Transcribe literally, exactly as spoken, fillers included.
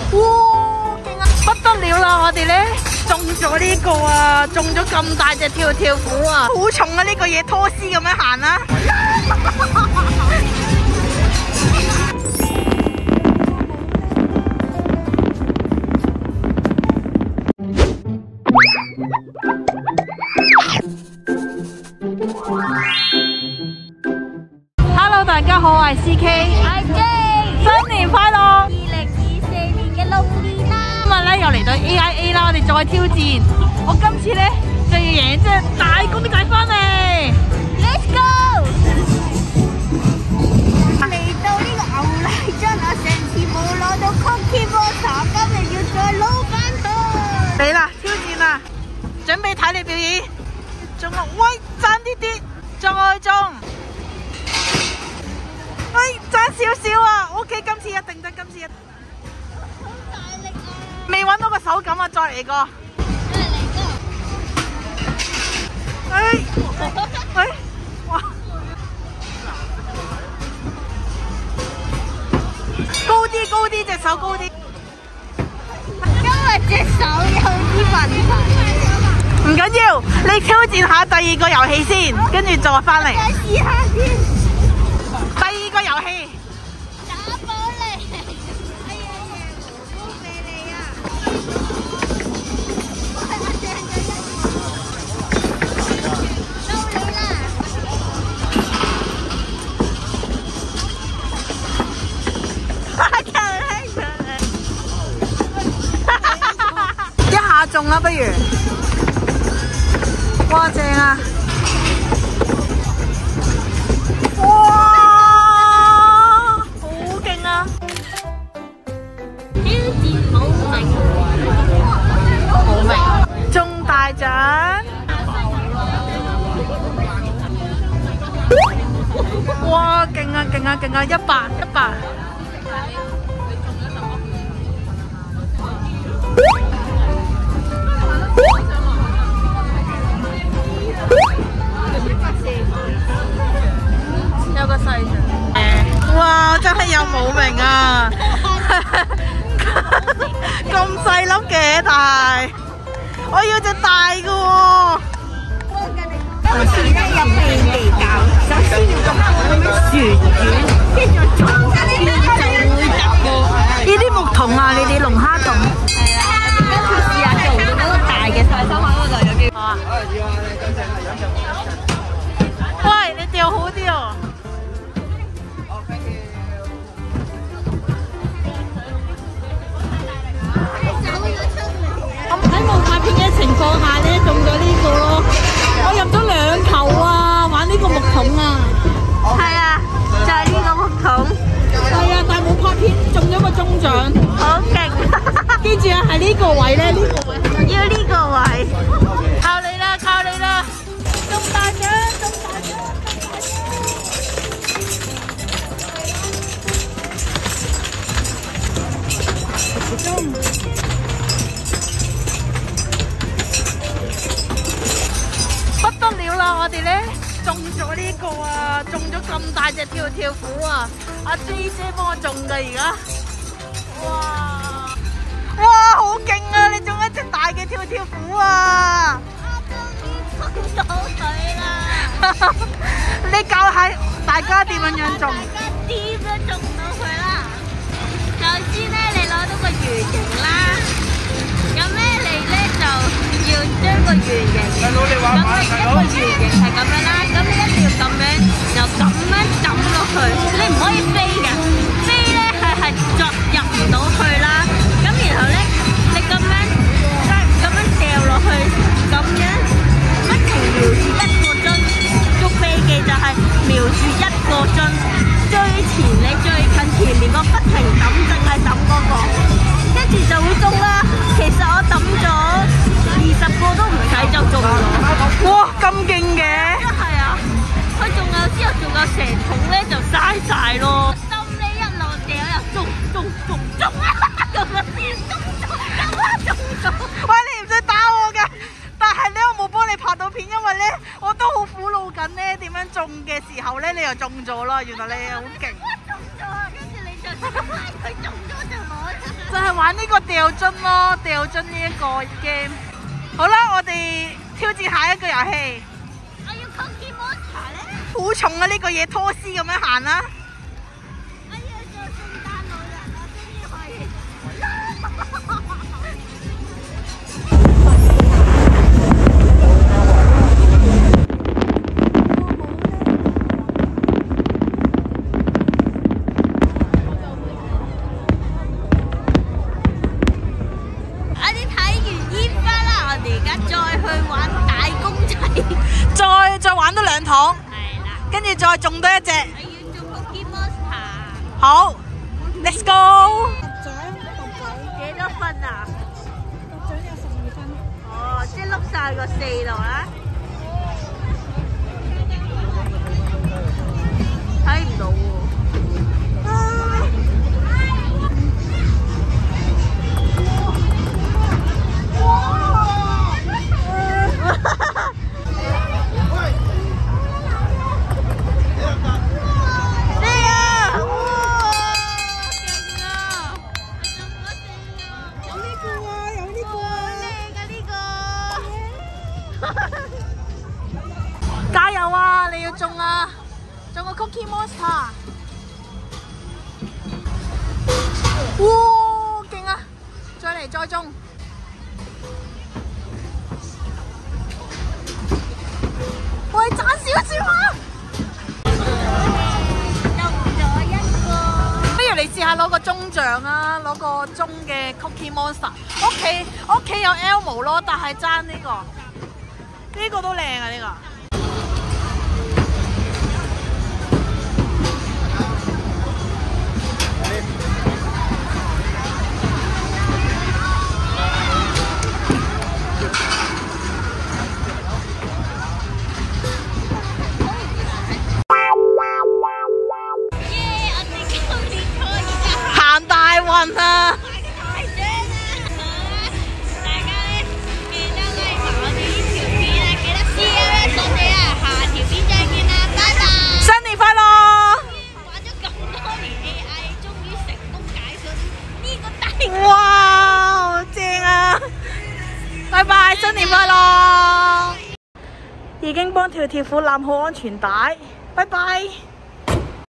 哇，勁啊！不得了啦，我哋咧中咗呢個啊，中咗咁大隻跳跳虎啊，好重啊！呢個嘢拖絲咁樣行啊！Hello， 大家好，我係 C K， 我係 J， 新年快樂！ 二零二四年嘅龍年啦， 今日咧又嚟到 A I A 啦，我哋再挑戰。我今次咧就要贏隻大公仔翻嚟。 Let's go！ 嚟到呢個牛奶樽，我上次冇攞到 Cookie Monster， 今日要再攞翻到。 嚟啦，挑戰啦，準備睇你表演。中啊！喂，爭啲啲，再中。喂，爭少少啊 ！OK， 今次一定得，今次一定。 好大力啊！ 未揾到個手感啊，再嚟個。 再嚟個。 哎，哎，哇！高啲，高啲，隻手高啲。 因為隻手有啲問題。 唔緊要，你挑戰下第二個遊戲先，跟住再翻嚟。 再試下先。 第二個遊戲。 打寶嚟！哎呀呀，好俾你啊！我掟咗一個，到你啦！ 快球嚟上嚟！一下中啦，不如。哇，正啊！哇，好勁啊！ 挑戰好明， 好明，中大獎！哇，勁啊勁啊勁啊！一百一百！有個細獎。哇，真係有冇名啊！咁細粒嘅，但係我要隻大嘅喎。 今次咧有秘技教，首先要咁樣旋轉，跟住再中間呢就會入個呢啲木桶啊，呢啲龍蝦桶。 係啦，跟住試下做到嗰個大嘅細收下嗰度有機會。 好啊。喂，你掉好啲哦。喺冇拍片嘅情況下咧，中咗呢個咯。我入咗兩球啊，玩呢個木桶啊。 係啊，就係呢個木桶。 係啊，但係冇拍片，中咗個中獎。 好勁！ 記住啊，係呢個位咧，呢個位。 要呢個位。 靠你啦，靠你啦！中大獎，中大獎！中！不得了啦！我哋咧中咗呢個啊，中咗咁大隻跳跳虎啊！阿 J 姐幫我中㗎而家。哇！哇，好勁啊！你中一隻大嘅跳跳虎啊！ 我終於中到佢啦！ 你教下大家點樣樣中？ 大家點樣中到佢啦？首先咧，你攞到個圓形啦，咁咧你咧就要將個圓形，咁你一個圓形係咁樣啦，咁你一定要咁樣，就咁樣抌落去，你唔可以飛嘅，飛咧係係作入唔到去啦。咁然後咧，你咁樣咁樣掉落去，咁樣不停瞄住一個樽，個秘技就係瞄住一個樽，最前你最近前面個不停抌，淨係抌嗰個，跟住就會中啦。其實我抌咗二十個都唔使就中咗。 哇，咁勁嘅！ 係啊，佢仲有之後仲有成桶咧就嘥晒咯。心呢一路掉又中中中中啊！咁樣中中中啊中中！ 喂，你唔使打我㗎，但係咧我冇幫你拍到片，因為咧我都好苦惱緊咧點樣中嘅時候咧，你又中咗啦。原來你好勁。 我中咗，跟住你就佢中咗就攞。 就係玩呢個掉樽咯，掉樽呢一個 game。好啦，我哋挑戰下一個遊戲。 我要 Cookie Monster 咧。 好重啊！呢個嘢拖絲咁樣行啦。 我要做聖誕老人，我終於可以。 再再玩多兩趟， 係啦， 跟住再中多一隻。 我要做 Cookie Monster。 好 ，Let's go。 幾多分啊？ 獎有十二分。 哦，即係碌晒個四度啦。睇唔到喎。 加油啊！你要中啊！中個 Cookie Monster。哇，勁啊！再嚟再中。喂，爭少少啊！ 中咗一個。 不如你試下攞個鐘獎啊！攞個鐘嘅 Cookie Monster。屋企屋企有 Elmo 咯，但係爭呢個。呢個都靚啊！呢個。行大運啊！ 大獎啊！大家咧記得 like 埋我哋呢條片啊，記得 C L S 我哋啊，下條片再見啦，拜拜！ 新年快樂！ 玩咗咁多年 A I， 終於成功解鎖呢個大關。 哇，好正啊！拜拜，新年快樂！已經幫條條褲攬好安全帶，拜拜。